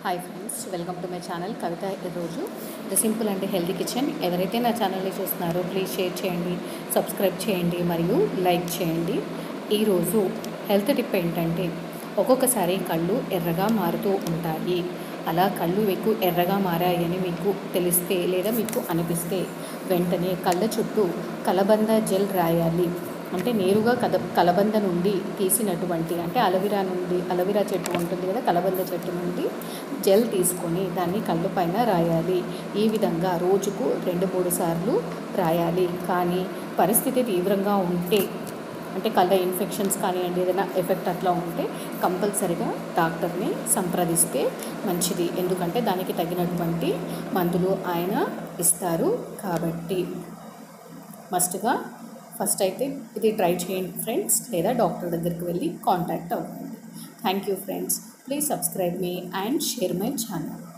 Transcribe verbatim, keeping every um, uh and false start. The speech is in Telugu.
Hi friends, welcome to my channel Kavitha. ఈరోజు the simple and healthy kitchen. ఎవరైతే నా ఛానల్ని చూస్తున్నారో ప్లీజ్ షేర్ చేయండి, సబ్స్క్రైబ్ చేయండి మరియు లైక్ చేయండి. ఈరోజు హెల్త్ టిప్ ఏంటంటే, ఒక్కొక్కసారి కళ్ళు ఎర్రగా మారుతూ ఉంటాయి. అలా కళ్ళు ఎక్కువ ఎర్రగా మారాయని మీకు తెలిస్తే లేదా మీకు అనిపిస్తే వెంటనే కళ్ళ చుట్టూ కలబంద జెల్ రాయాలి. అంటే నేరుగా కద కలబంద నుండి తీసినటువంటి, అంటే అలవిరా నుండి అలవిరా చెట్టు ఉంటుంది కదా, కలబంద చెట్టు నుండి జెల్ తీసుకొని దాన్ని కళ్ళు పైన రాయాలి. ఈ విధంగా రోజుకు రెండు మూడు సార్లు రాయాలి. కానీ పరిస్థితి తీవ్రంగా ఉంటే, అంటే కళ్ళ ఇన్ఫెక్షన్స్ కానివ్వండి, ఏదైనా ఎఫెక్ట్ అట్లా ఉంటే కంపల్సరిగా డాక్టర్ని సంప్రదిస్తే మంచిది. ఎందుకంటే దానికి తగినటువంటి మందులు ఆయన ఇస్తారు. కాబట్టి మస్ట్గా ఫస్ట్ అయితే ఇది ట్రై చేయండి ఫ్రెండ్స్, లేదా డాక్టర్ దగ్గరికి వెళ్ళి కాంటాక్ట్ అవ్వండి. Thank you friends. Please subscribe me and share my channel.